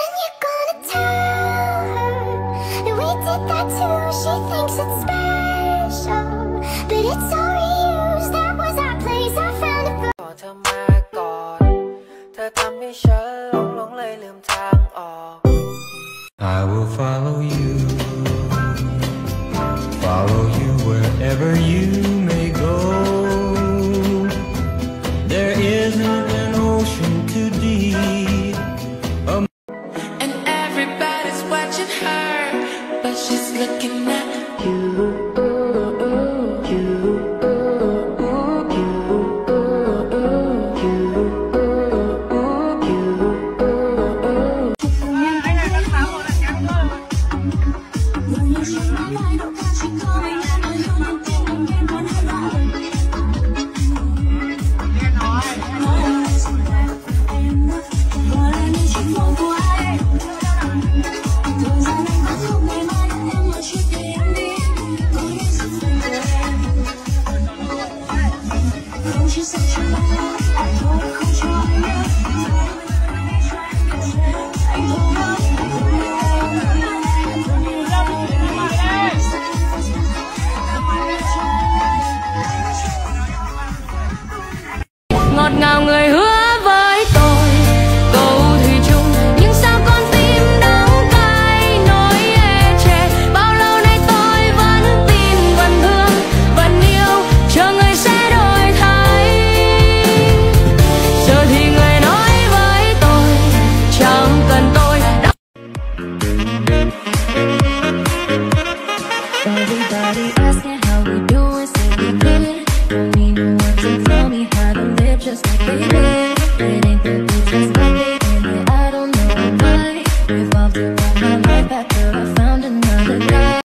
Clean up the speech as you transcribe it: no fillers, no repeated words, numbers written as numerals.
When you gonna tell her that we did that too? She thinks it's special, but it's all reused. That was our place, I found it. ขอเธอมาก่อนเธอทำให้ฉันหลงเลยลืมทางออก I will follow you wherever you may go. There isn't an ocean too deep. And everybody's watching her, but she's looking at you. Ngọt ngào người hứa với tôi câu thủy chung, nhưng sao con tim đắng cay nỗi ê chề. Bao lâu nay tôi vẫn tin, vẫn thương, vẫn yêu, chờ người sẽ đổi thay. Giờ thì người nói với tôi chẳng cần tôi. Everybody asking how we doing, say we good. Don't need no one to tell me how to live just like they live. It ain't the beach, just like they in it. I don't know why. Revolved around my life after I found another guy.